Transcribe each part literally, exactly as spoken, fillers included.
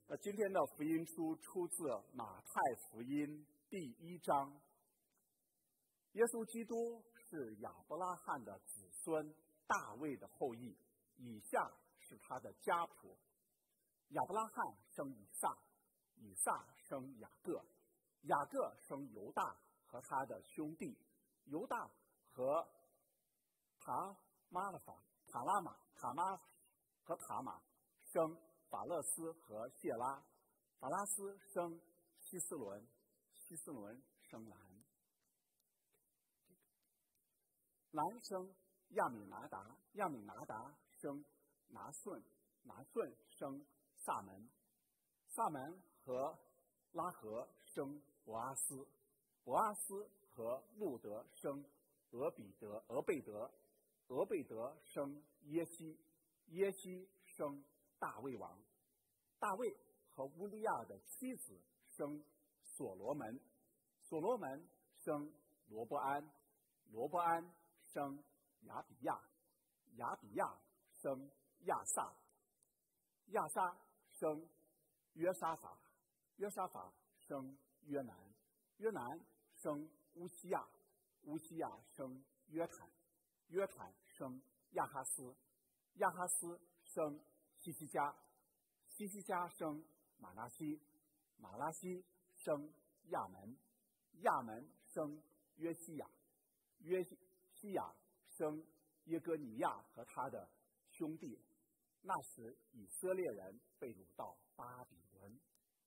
那今天的福音书出自马太福音第一章。耶稣基督是亚伯拉罕的子孙，大卫的后裔，以下是他的家谱。亚伯拉罕生以撒，以撒生雅各，雅各生犹大和他的兄弟，犹大和塔玛拉法、塔拉玛、塔玛和塔玛生法勒斯和谢拉，法拉斯生希斯伦，希斯伦生兰，兰生亚米拿达，亚米拿达生拿顺，拿顺生萨门，萨门和拉合生伯阿斯，伯阿斯和路德生俄比德，俄贝德，俄贝德生耶西，耶西生大卫王，大卫和乌利亚的妻子生所罗门，所罗门生罗伯安，罗伯安生亚比亚，亚比亚生亚撒，亚撒生约沙法，约沙法生约南，约南生乌西亚，乌西亚生约坦，约坦生亚哈斯，亚哈斯生希西家，希西家生马拉西，马拉西生亚门，亚门生约西亚，约西亚生耶哥尼亚和他的兄弟。那时以色列人被掳到巴比伦，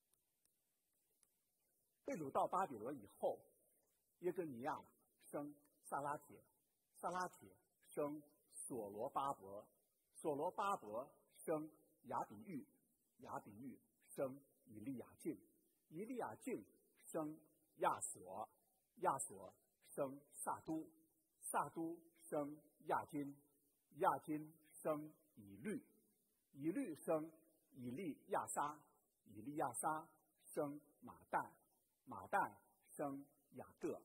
被掳到巴比伦以后，耶哥尼亚生撒拉铁，撒拉铁生所罗巴伯，所罗巴伯生亚比喻，亚比喻生以利亚敬，以利亚敬生亚索，亚索生撒都，撒都生亚金，亚金生以律，以律生以利亚撒，以利亚撒生马旦，马旦生雅各，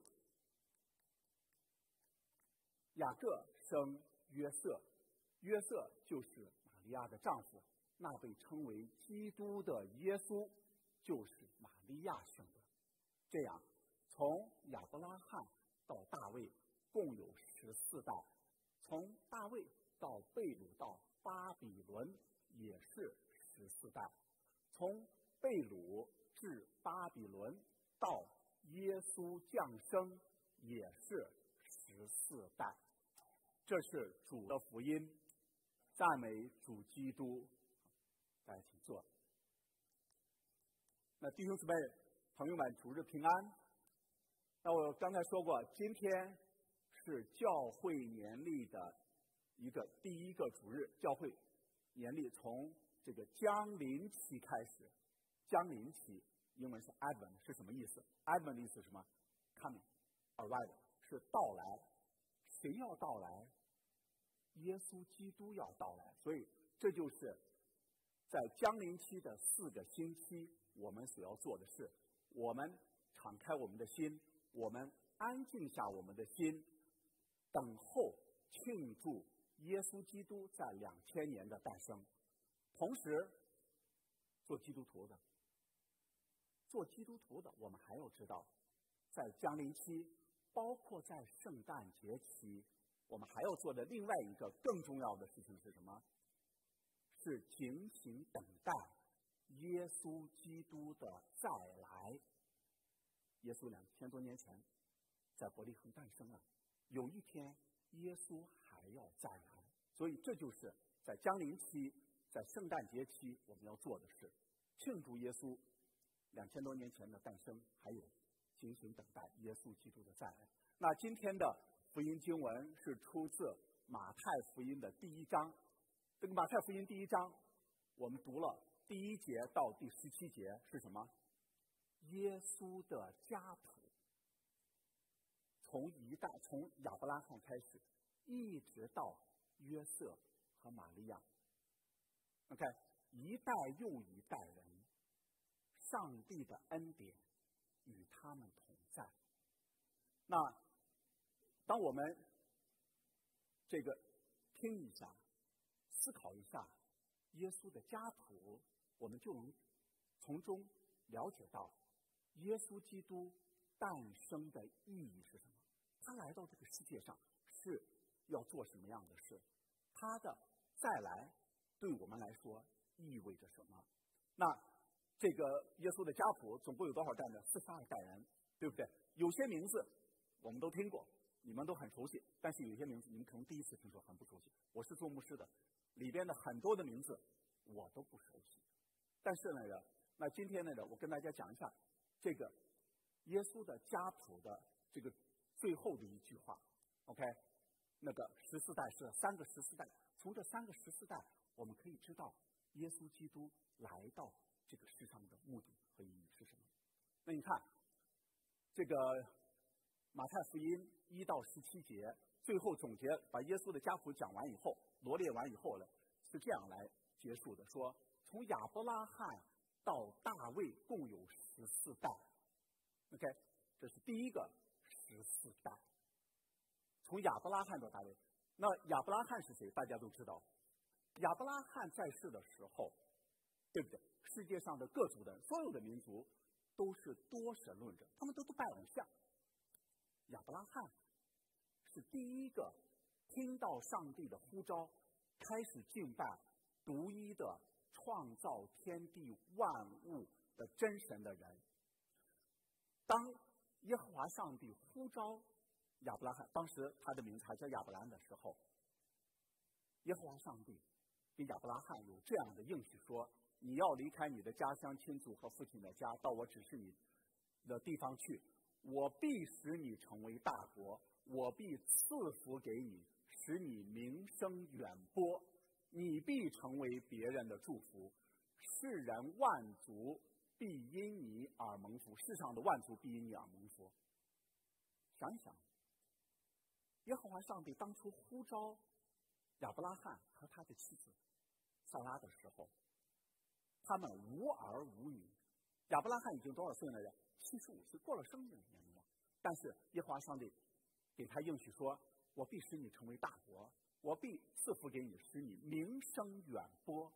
雅各生约瑟，约瑟就是玛利亚的丈夫，那被称为基督的耶稣就是玛利亚生的。这样从亚伯拉罕到大卫共有十四代，从大卫到被掳到巴比伦也是十四代，从被掳至巴比伦到耶稣降生也是十四代。这是主的福音，赞美主基督。大家请坐。那弟兄姊妹朋友们，主日平安。那我刚才说过，今天是教会年历的一个第一个主日，教会年历从这个将临期开始。将临期英文是 Advent， 是什么意思？ Advent 的意思是什么？ Coming arrival 是到来。谁要到来？耶稣基督要到来。所以这就是在将临期的四个星期我们所要做的事。我们敞开我们的心，我们安静下我们的心，等候庆祝耶稣基督在两千年的诞生。同时做基督徒的做基督徒的我们还要知道，在将临期包括在圣诞节期，我们还要做的另外一个更重要的事情是什么？是警醒等待耶稣基督的再来。耶稣两千多年前在伯利恒诞生了，有一天耶稣还要再来，所以这就是在将临期在圣诞节期我们要做的事，庆祝耶稣两千多年前的诞生，还有警醒等待耶稣基督的再来。那今天的福音经文是出自马太福音的第一章。这个马太福音第一章我们读了第一节到第十七节是什么？耶稣的家谱，从一代从亚伯拉罕开始，一直到约瑟和玛利亚。OK， 一代又一代人，上帝的恩典与他们同在。那当我们这个听一下思考一下耶稣的家谱，我们就能从中了解到耶稣基督诞生的意义是什么？他来到这个世界上是要做什么样的事？他的再来对我们来说意味着什么？那这个耶稣的家谱总共有多少代呢？四十二代人，对不对？有些名字我们都听过，你们都很熟悉，但是有些名字你们可能第一次听说，很不熟悉。我是做牧师的，里边的很多的名字我都不熟悉。但是呢，那今天呢，我跟大家讲一下这个耶稣的家谱的这个最后的一句话。OK， 那个十四代是三个十四代，从这三个十四代，我们可以知道耶稣基督来到这个世上的目的和意义是什么。那你看，这个马太福音一到十七节，最后总结，把耶稣的家谱讲完以后，罗列完以后呢，是这样来结束的：说从亚伯拉罕到大卫共有十四代。OK， 这是第一个十四代。从亚伯拉罕到大卫，那亚伯拉罕是谁？大家都知道，亚伯拉罕在世的时候，对不对？世界上的各族的所有的民族都是多神论者，他们都不拜偶像。亚伯拉罕是第一个听到上帝的呼召，开始敬拜独一的创造天地万物的真神的人。当耶和华上帝呼召亚伯拉罕，当时他的名字还叫亚伯兰的时候，耶和华上帝给亚伯拉罕有这样的应许说：你要离开你的家乡亲族和父亲的家，到我指示你的地方去，我必使你成为大国，我必赐福给你，使你名声远播，你必成为别人的祝福，世人万族必因你而蒙福，世上的万族必因你而蒙福。想一想，耶和华上帝当初呼召亚伯拉罕和他的妻子撒拉的时候，他们无儿无女。亚伯拉罕已经多少岁了？七十五岁，过了生命年龄了。但是耶和华上帝给他应许说：我必使你成为大国，我必赐福给你，使你名声远播。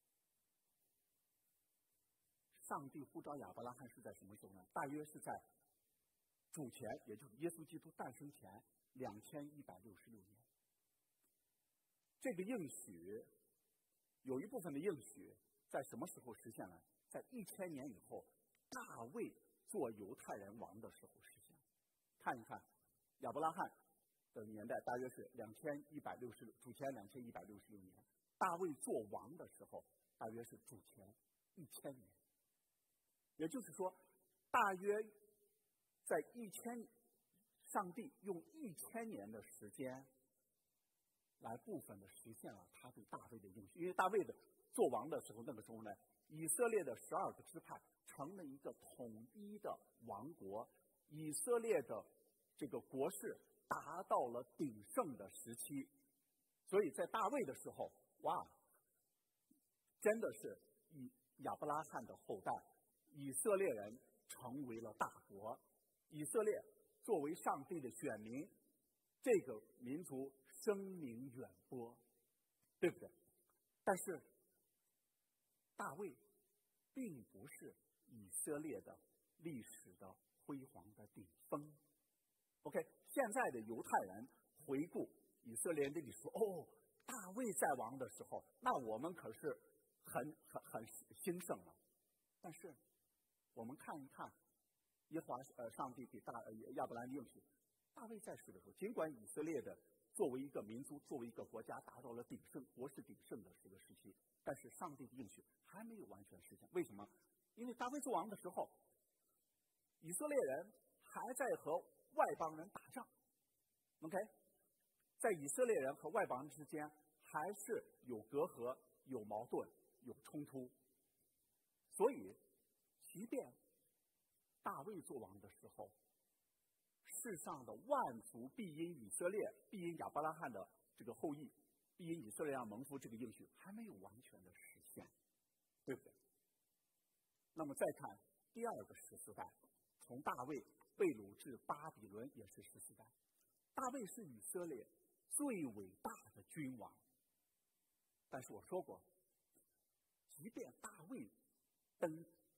上帝呼召亚伯拉罕是在什么时候呢？大约是在主前，也就是耶稣基督诞生前两千一百六十六年。这个应许有一部分的应许在什么时候实现了？在一千年以后，大卫做犹太人王的时候实现。看一看亚伯拉罕的年代大约是两千一百六十六，主前两千一百六十六年。大卫做王的时候大约是主前一千年。也就是说，大约在一千，上帝用一千年的时间来部分的实现了他对大卫的应许。因为大卫的做王的时候，那个时候呢，以色列的十二个支派成了一个统一的王国，以色列的这个国势达到了鼎盛的时期。所以在大卫的时候，哇，真的是以亚伯拉罕的后代，以色列人成为了大国。以色列作为上帝的选民，这个民族声名远播，对不对？但是大卫并不是以色列的历史的辉煌的顶峰。 OK， 现在的犹太人回顾以色列的历史，哦，大卫在王的时候，那我们可是很很很兴盛了。但是我们看一看耶和华呃上帝给大呃亚伯兰的应许，大卫在世的时候，尽管以色列的作为一个民族，作为一个国家达到了鼎盛，国势鼎盛的这个时期，但是上帝的应许还没有完全实现。为什么？因为大卫做王的时候，以色列人还在和外邦人打仗。 OK， 在以色列人和外邦人之间还是有隔阂、有矛盾、有冲突。所以即便大卫做王的时候，世上的万族必因以色列，必因亚伯拉罕的这个后裔，必因以色列而蒙福，这个应许还没有完全的实现，对不对？那么再看第二个十四代，从大卫被掳至巴比伦也是十四代。大卫是以色列最伟大的君王，但是我说过，即便大卫登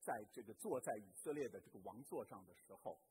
在这个坐在以色列的这个王座上的时候，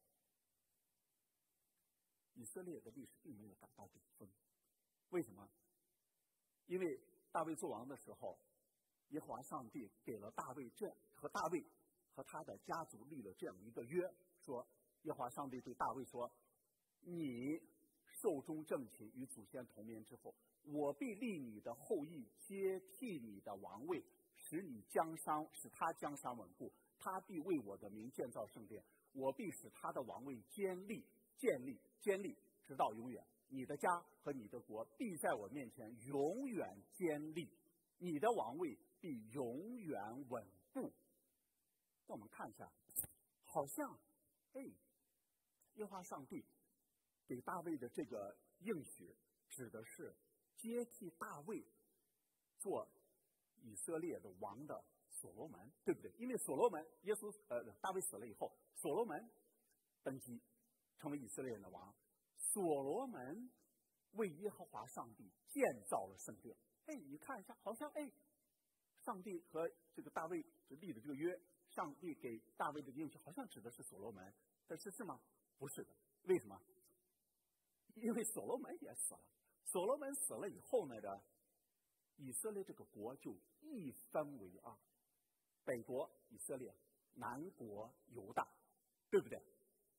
以色列的历史并没有达到顶峰。为什么？因为大卫做王的时候，耶和华上帝给了大卫这和大卫和他的家族立了这样一个约，说耶和华上帝对大卫说：“你寿终正寝，与祖先同眠之后，我必立你的后裔接替你的王位，使你江山使他江山稳固，他必为我的名建造圣殿，我必使他的王位坚立、建立、坚立，直到永远。你的家和你的国必在我面前永远坚立，你的王位必永远稳固。”那我们看一下，好像，哎，耶和华上帝给大卫的这个应许，指的是接替大卫做以色列的王的所罗门，对不对？因为所罗门，耶稣呃大卫死了以后，所罗门登基成为以色列人的王。所罗门为耶和华上帝建造了圣殿。哎，你看一下，好像哎，上帝和这个大卫立的这个约，上帝给大卫的应许，好像指的是所罗门，但是是吗？不是的。为什么？因为所罗门也死了。所罗门死了以后呢，的以色列这个国就一分为二，北国以色列，南国犹大，对不对？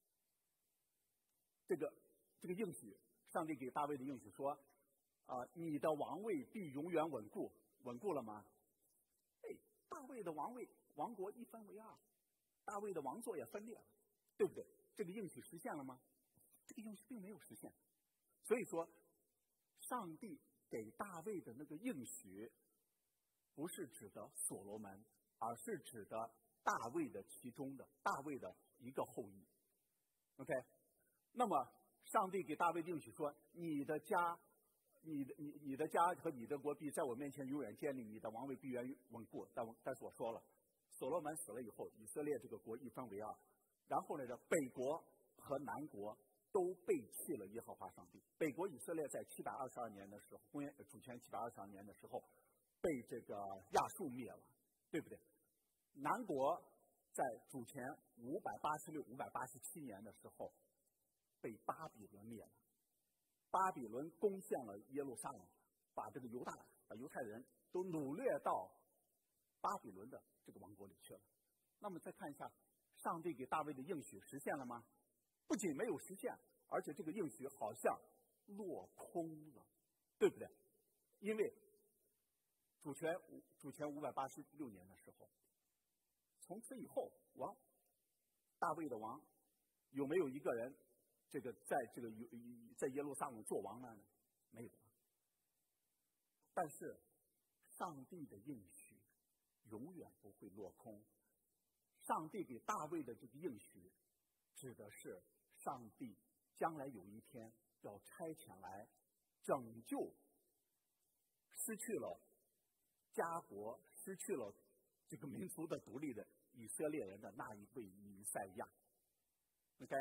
这个这个应许，上帝给大卫的应许说，啊、呃，你的王位必永远稳固，稳固了吗？哎，大卫的王位，王国一分为二，大卫的王座也分裂了，对不对？这个应许实现了吗？这个应许并没有实现。所以说，上帝给大卫的那个应许，不是指的所罗门，而是指的大卫的其中的大卫的一个后裔。OK， 那么上帝给大卫应许说：“你的家，你的你你的家和你的国必在我面前永远建立，你的王位必然稳固。”但我但是我说了，所罗门死了以后，以色列这个国一分为二，然后呢，这北国和南国都背弃了耶和华上帝。北国以色列在七百二十二年的时候，公元主前七百二十二年的时候，被这个亚述灭了，对不对？南国在主前五百八十六、五百八十七年的时候，被巴比伦灭了。巴比伦攻陷了耶路撒冷，把这个犹大、把犹太人都掳掠到巴比伦的这个王国里去了。那么再看一下，上帝给大卫的应许实现了吗？不仅没有实现，而且这个应许好像落空了，对不对？因为主前主前五百八十六年的时候，从此以后，王大卫的王有没有一个人这个在这个在耶路撒冷做王呢？没有。但是上帝的应许永远不会落空。上帝给大卫的这个应许，指的是上帝将来有一天要差遣来拯救失去了家国、失去了这个民族的独立的以色列人的那一位弥赛亚。OK，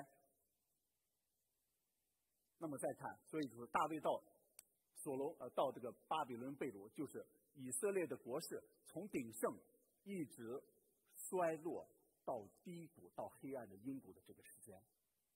那么再看，所以就是大卫到所罗呃到这个巴比伦被掳，就是以色列的国势从鼎盛一直衰落到低谷、到黑暗的阴谷的这个时间。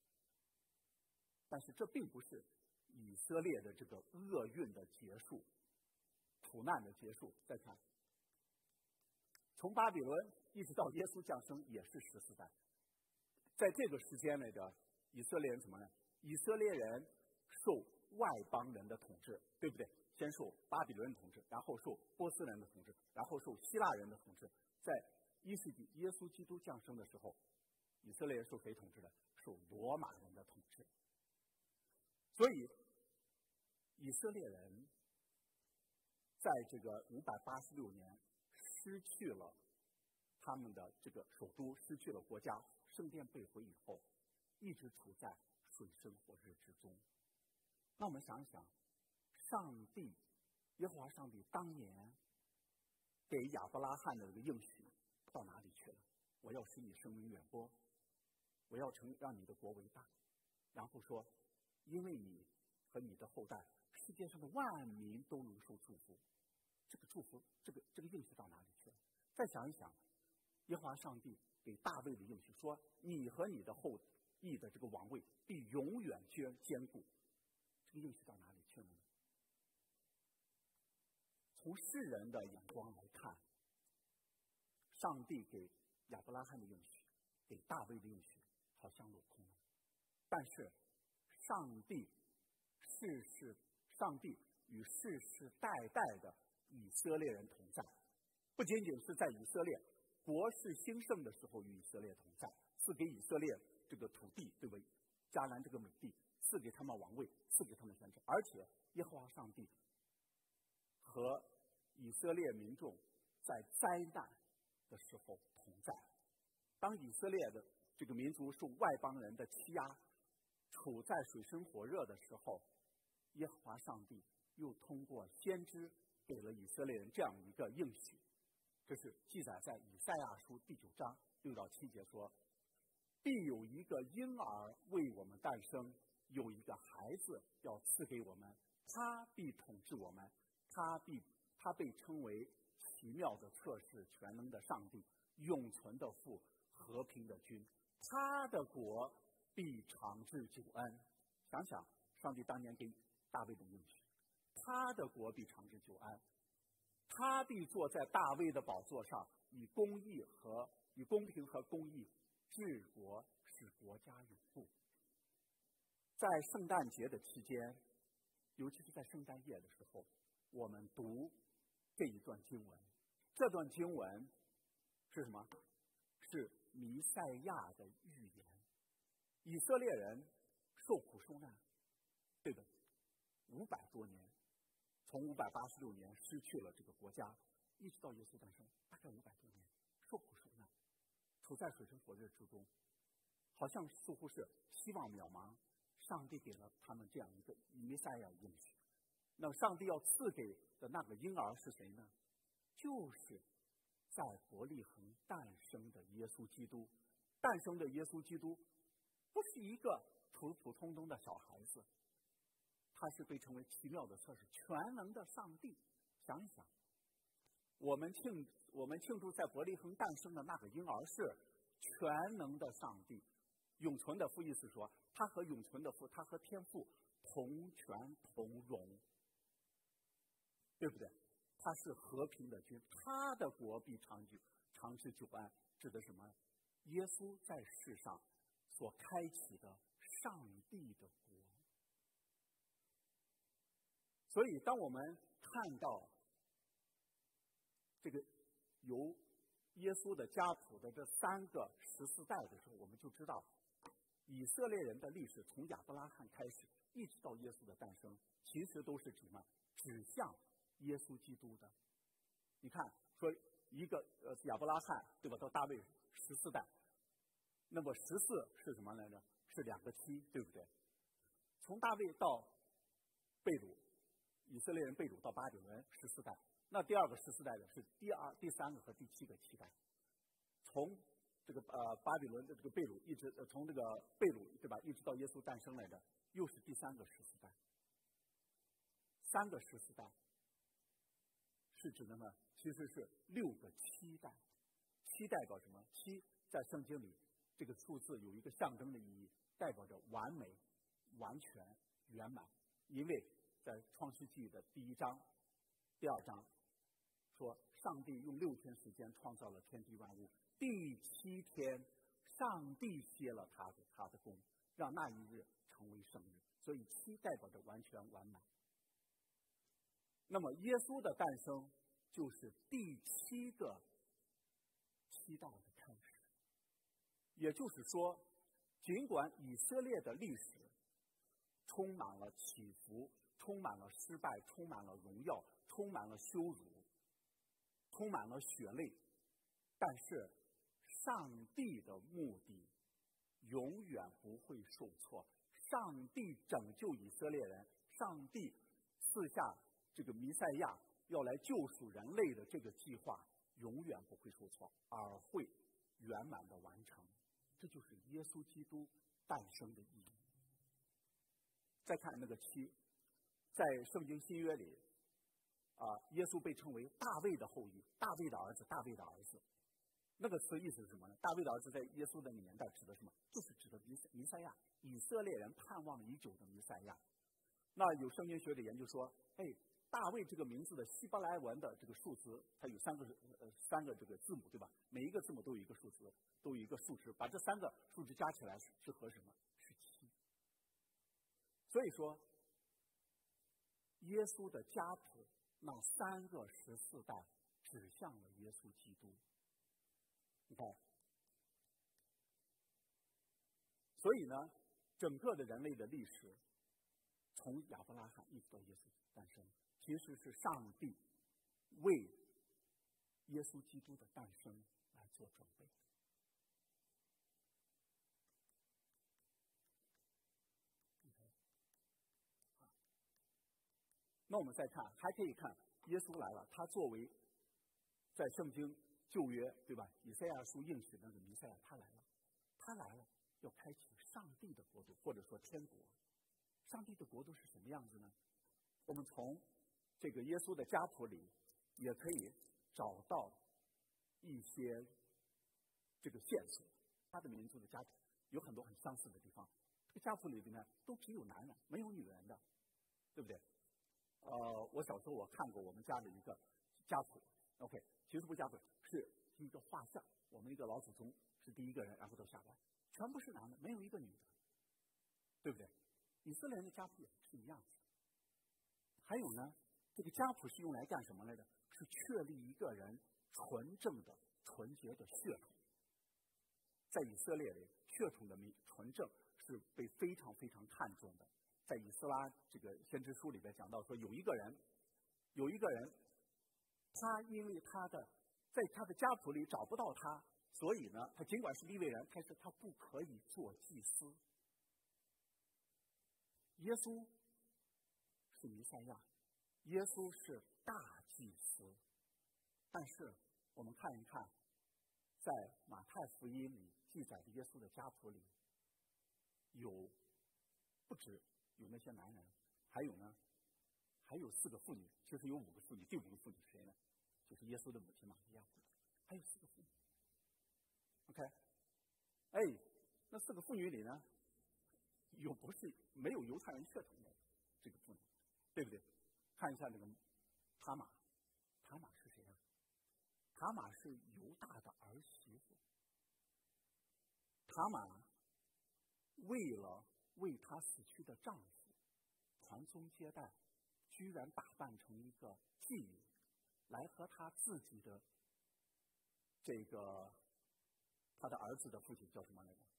但是这并不是以色列的这个厄运的结束、苦难的结束。再看，从巴比伦一直到耶稣降生也是十四代，在这个时间内的以色列人怎么呢？以色列人受外邦人的统治，对不对？先受巴比伦统治，然后受波斯人的统治，然后受希腊人的统治。在一世纪耶稣基督降生的时候，以色列人受谁统治的？受罗马人的统治。所以以色列人在这个五百八十六年失去了他们的这个首都，失去了国家，圣殿被毁以后，一直处在水深火热之中。那我们想想，上帝耶和华上帝当年给亚伯拉罕的这个应许到哪里去了？我要使你声名远播，我要成让你的国为大，然后说，因为你和你的后代，世界上的万民都能受祝福。这个祝福，这个这个应许到哪里去了？再想一想， 耶和华上帝给大卫的应许说：“你和你的后裔的这个王位必永远坚坚固。”这个应许到哪里去了呢？从世人的眼光来看，上帝给亚伯拉罕的应许，给大卫的应许，好像落空了。但是，上帝世世，上帝与世世代代的以色列人同在，不仅仅是在以色列国势兴盛的时候与以色列同在，赐给以色列这个土地，对不对？迦南这个美地，赐给他们王位，赐给他们权柄，而且耶和华上帝和以色列民众在灾难的时候同在。当以色列的这个民族受外邦人的欺压，处在水深火热的时候，耶和华上帝又通过先知给了以色列人这样一个应许。这是记载在以赛亚书第九章六到七节说：“必有一个婴儿为我们诞生，有一个孩子要赐给我们，他必统治我们，他必他被称为奇妙的策士，全能的上帝，永存的父，和平的君。他的国必长治久安。”想想上帝当年给大卫的应许，他的国必长治久安，他必坐在大卫的宝座上，以公义和以公平和公义治国，使国家永固。在圣诞节的期间，尤其是在圣诞夜的时候，我们读这一段经文。这段经文是什么？是弥赛亚的预言。以色列人受苦受难，对的，五百多年，从五百八十六年失去了这个国家，一直到耶稣诞生，大概五百多年，受苦受难，处在水深火热之中，好像似乎是希望渺茫。上帝给了他们这样一个弥赛亚应许。那上帝要赐给的那个婴儿是谁呢？就是在伯利恒诞生的耶稣基督。诞生的耶稣基督不是一个普普通通的小孩子，他是被称为奇妙的策士，全能的上帝。想一想，我们庆我们庆祝在伯利恒诞生的那个婴儿是全能的上帝，永存的父，意思说他和永存的父，他和天父同权同荣，对不对？他是和平的君，他的国必长久长治久安，指的什么？耶稣在世上所开启的上帝的国。所以当我们看到这个由耶稣的家谱的这三个十四代的时候，我们就知道以色列人的历史从亚伯拉罕开始一直到耶稣的诞生，其实都是指什么？指向耶稣基督的。你看，说一个呃亚伯拉罕，对吧？到大卫十四代，那么十四是什么来着？是两个七，对不对？从大卫到被掳，以色列人被掳到巴比伦十四代，那第二个十四代的是第二、第三个和第七个七代。从这个呃巴比伦的这个被掳，一直、呃、从这个被掳，对吧？一直到耶稣诞生来着，又是第三个十四代。三个十四代是指的呢，其实是六个七代。七代表什么？七在圣经里这个数字有一个象征的意义，代表着完美、完全、圆满。因为在创世纪的第一章、第二章说，上帝用六天时间创造了天地万物，第七天上帝歇了他的他的功，让那一日成为圣日。所以七代表着完全完满。那么耶稣的诞生就是第七个期待的开始。也就是说，尽管以色列的历史充满了起伏，充满了失败，充满了荣耀，充满了羞辱，充满了血泪，但是上帝的目的永远不会受挫。上帝拯救以色列人，上帝赐下这个弥赛亚要来救赎人类的这个计划永远不会受挫，而会圆满的完成。这就是耶稣基督诞生的意义。再看那个七，在圣经新约里啊，耶稣被称为大卫的后裔，大卫的儿子，大卫的儿子。 那个词意思是什么呢？大卫的儿子在耶稣的年代指的什么？就是指的弥弥赛亚，以色列人盼望已久的弥赛亚。那有圣经学者研究说，哎，大卫这个名字的希伯来文的这个数字，它有三个呃三个这个字母，对吧？每一个字母都有一个数字，都有一个数值，把这三个数值加起来是是和什么？是七。所以说，耶稣的家谱那三个十四代指向了耶稣基督。你看，所以呢，整个的人类的历史，从亚伯拉罕一直到耶稣诞生，其实是上帝为耶稣基督的诞生来做准备。那我们再看，还可以看耶稣来了，他作为在圣经旧约，对吧？以赛亚书应许那个弥赛亚，他来了，他来了，要开启上帝的国度，或者说天国。上帝的国度是什么样子呢？我们从这个耶稣的家谱里也可以找到一些这个线索。他的民族的家谱有很多很相似的地方。这个家谱里边呢，都只有男人，没有女人的，对不对？呃，我小时候我看过我们家的一个家谱 ，OK， 其实不是家谱，是一个画像。我们一个老祖宗是第一个人，然后到下来，全部是男的，没有一个女的，对不对？以色列人的家谱也是一样的。还有呢，这个家谱是用来干什么来着？是确立一个人纯正的、纯洁的血统。在以色列里，血统的纯正是被非常非常看重的。在以斯拉这个先知书里边讲到说，有一个人，有一个人，他因为他的在他的家谱里找不到他，所以呢，他尽管是利未人，但是他不可以做祭司。耶稣是弥赛亚，耶稣是大祭司，但是我们看一看，在马太福音里记载的耶稣的家谱里，有不止有那些男人，还有呢，还有四个妇女，其实有五个妇女，第五个妇女是谁呢？就是耶稣的母亲玛利亚，还有四个妇女。OK， 哎，那四个妇女里呢，有不是没有犹太人血统的这个妇女，对不对？看一下这个塔玛，塔玛是谁啊？塔玛是犹大的儿媳妇。塔玛为了为她死去的丈夫传宗接代，居然打扮成一个妓女，来和她自己的这个她的儿子的父亲叫什么来着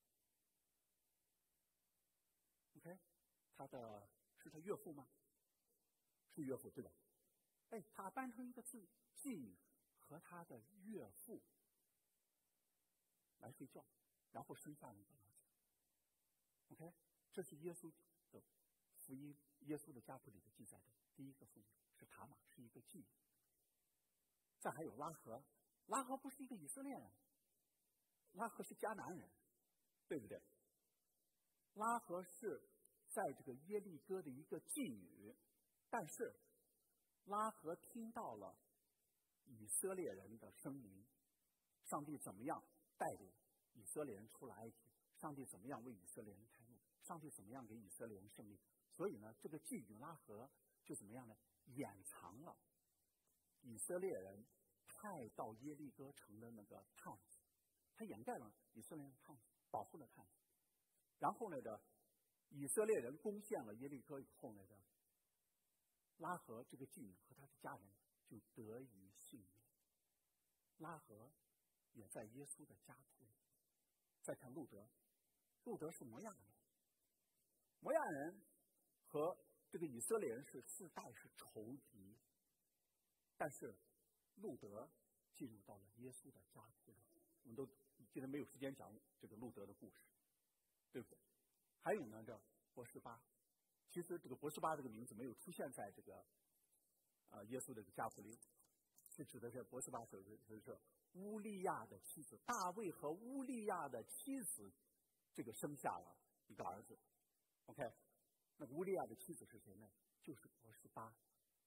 ？OK， 他的是他岳父吗？是岳父对吧？哎，打扮成一个妓妓女和他的岳父来睡觉，然后生下了一个儿子。OK， 这是耶稣的福音，耶稣的家谱里的记载的第一个妇女是塔玛，是一个妓女。再还有拉合，拉合不是一个以色列人，拉合是迦南人，对不对？拉合是在这个耶利哥的一个妓女，但是拉合听到了以色列人的声明，上帝怎么样带领以色列人出了埃及，上帝怎么样为以色列人开路，上帝怎么样给以色列人胜利。所以呢，这个妓女拉合就怎么样呢？掩藏了以色列人派到耶利哥城的那个探子，他掩盖了以色列人的探子，保护了探子。然后呢的，以色列人攻陷了耶利哥以后呢的，拉合这个妓女和他的家人就得以幸免。拉合也在耶稣的家谱里。再看路德，路德是摩亚人，摩亚人和这个以色列人是世代是仇敌，但是路德进入到了耶稣的家谱里。我们都今天没有时间讲这个路德的故事，对不对？还有呢，这波斯巴，其实这个波斯巴这个名字没有出现在这个呃耶稣的家谱里，是指的是波斯巴是是是乌利亚的妻子，大卫和乌利亚的妻子，这个生下了一个儿子。OK， 那乌利亚的妻子是谁呢？就是波斯巴。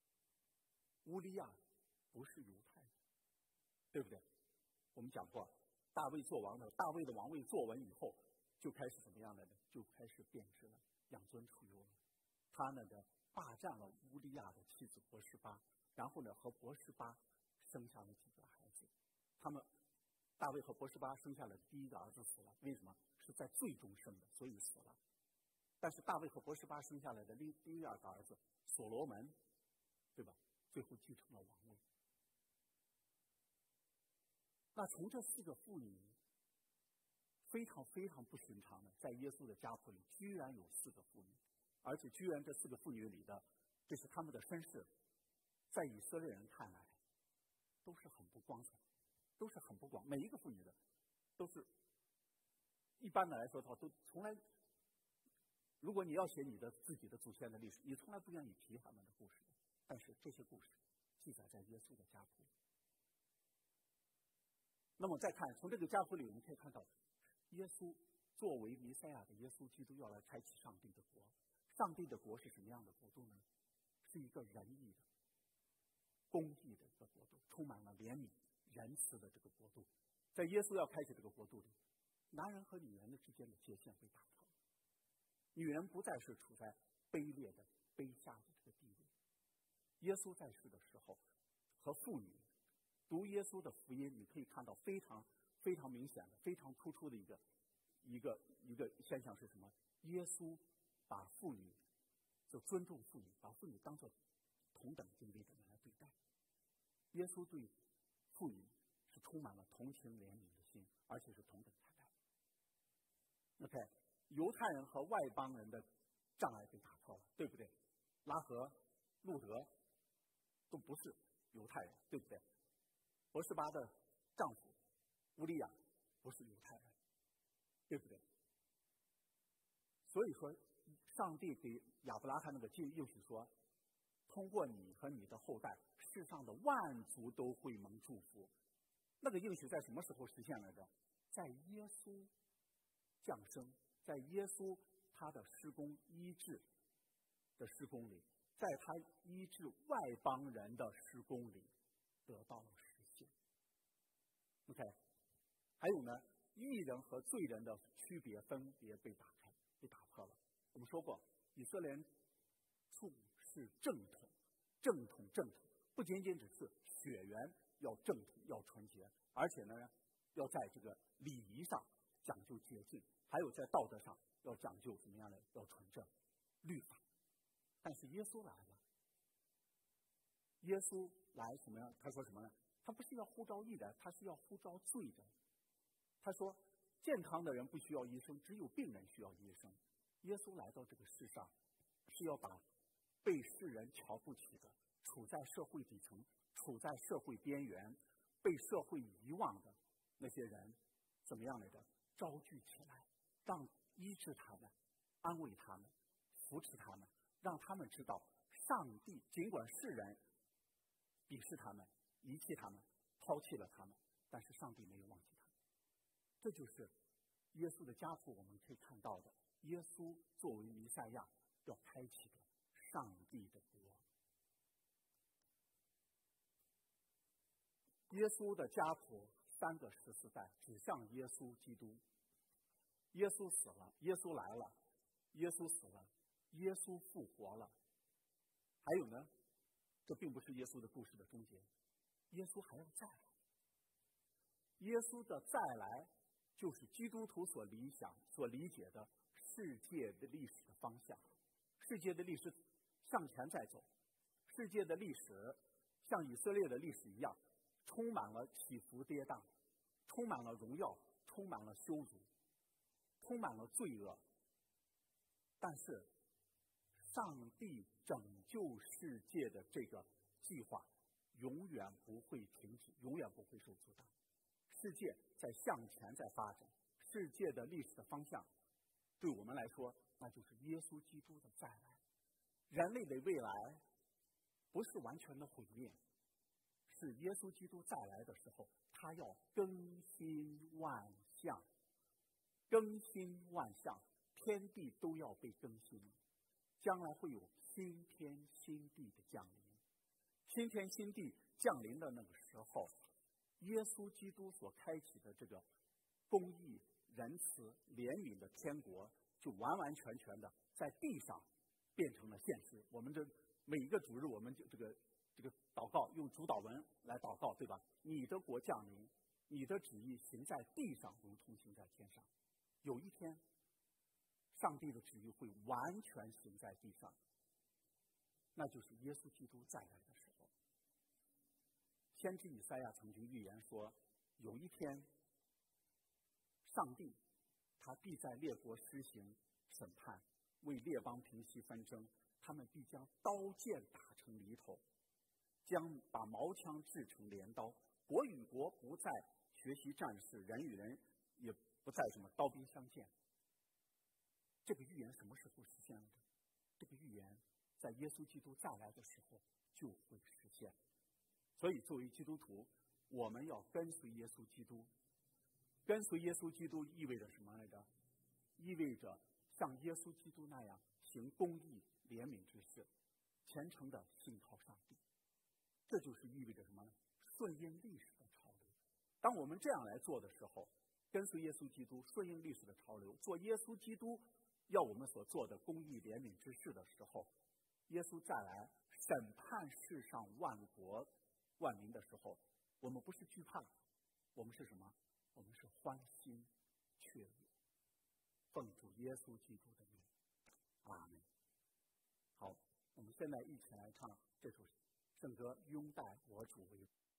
乌利亚不是犹太人，对不对？我们讲过， 大卫做王的，大卫的王位坐稳以后，就开始怎么样来的？就开始变质了，养尊处优了。他呢的霸占了乌利亚的妻子伯示巴，然后呢和伯示巴生下了几个孩子。他们大卫和伯示巴生下了第一个儿子死了，为什么？是在最终生的，所以死了。但是大卫和伯示巴生下来的第第二个儿子所罗门，对吧？最后继承了王位。那从这四个妇女非常非常不寻常的，在耶稣的家谱里居然有四个妇女，而且居然这四个妇女里的，这是他们的身世，在以色列人看来都是很不光彩，都是很不光。每一个妇女的都是一般的来说的话，都从来，如果你要写你的自己的祖先的历史，你从来不愿意提他们的故事。但是这些故事记载在耶稣的家谱里。那么再看从这个家谱里，我们可以看到，耶稣作为弥赛亚的耶稣基督要来开启上帝的国。上帝的国是什么样的国度呢？是一个仁义的、公义的一个国度，充满了怜悯、仁慈的这个国度。在耶稣要开启这个国度里，男人和女人的之间的界限被打破，女人不再是处在卑劣的、卑下的这个地位。耶稣在世的时候，和妇女读耶稣的福音，你可以看到非常非常明显的、非常突出的一个一个一个现象是什么？耶稣把妇女就尊重妇女，把妇女当作同等地位的人来对待。耶稣对妇女是充满了同情怜悯的心，而且是同等看待。OK， 犹太人和外邦人的障碍被打破了，对不对？拉合、路德都不是犹太人，对不对？伯示巴的丈夫乌利亚不是犹太人，对不对？所以说，上帝给亚伯拉罕那个应许说，通过你和你的后代，世上的万族都会蒙祝福。那个应许在什么时候实现来着？在耶稣降生，在耶稣他的施工医治的施工里，在他医治外邦人的施工里得到了实现。OK， 还有呢，义人和罪人的区别分别被打开，被打破了。我们说过，以色列人处是正统，正统正统，不仅仅只是血缘要正统要纯洁，而且呢，要在这个礼仪上讲究洁净，还有在道德上要讲究怎么样呢？要纯正，律法。但是耶稣来了，耶稣来什么呀？他说什么呢？他不是要呼召义人，他是要呼召罪人。他说，健康的人不需要医生，只有病人需要医生。耶稣来到这个世上，是要把被世人瞧不起的、处在社会底层、处在社会边缘、被社会遗忘的那些人，怎么样来着？招聚起来，让医治他们，安慰他们，扶持他们，让他们知道，上帝尽管世人鄙视他们、遗弃他们、抛弃了他们，但是上帝没有忘记他们。这就是耶稣的家谱，我们可以看到的。耶稣作为弥赛亚要开启的上帝的国。耶稣的家谱三个十四代指向耶稣基督。耶稣死了，耶稣来了，耶稣死了，耶稣复活了。还有呢，这并不是耶稣的故事的终结，耶稣还要再来。耶稣的再来就是基督徒所理想、所理解的世界的历史的方向。世界的历史向前在走，世界的历史像以色列的历史一样，充满了起伏跌宕，充满了荣耀，充满了羞辱，充满了罪恶。但是上帝拯救世界的这个计划永远不会停止，永远不会受阻挡。世界在向前在发展，世界的历史的方向对我们来说，那就是耶稣基督的再来。人类的未来不是完全的毁灭，是耶稣基督再来的时候，他要更新万象，更新万象，天地都要被更新，将来会有新天新地的降临。新天新地降临的那个时候， 耶稣基督所开启的这个公义、仁慈、怜悯的天国，就完完全全的在地上变成了现实。我们这每一个主日，我们就这个这个祷告用主祷文来祷告，对吧？你的国降临，你的旨意行在地上，如同行在天上。有一天，上帝的旨意会完全行在地上，那就是耶稣基督再来的时候。先知以赛亚曾经预言说，有一天，上帝他必在列国施行审判，为列邦平息纷争，他们必将刀剑打成犁头，将把矛枪制成镰刀，国与国不再学习战事，人与人也不再什么刀兵相见。这个预言什么时候实现了呢？这个预言在耶稣基督再来的时候就会实现。所以作为基督徒，我们要跟随耶稣基督。跟随耶稣基督意味着什么来着？意味着像耶稣基督那样行公义、怜悯之事，虔诚的信靠上帝。这就是意味着什么呢？顺应历史的潮流。当我们这样来做的时候，跟随耶稣基督，顺应历史的潮流，做耶稣基督要我们所做的公义、怜悯之事的时候，耶稣再来审判世上万国万民的时候，我们不是惧怕，我们是什么？我们是欢欣雀跃，奉主耶稣基督的名，阿们。好，我们现在一起来唱这首圣歌《拥戴我主为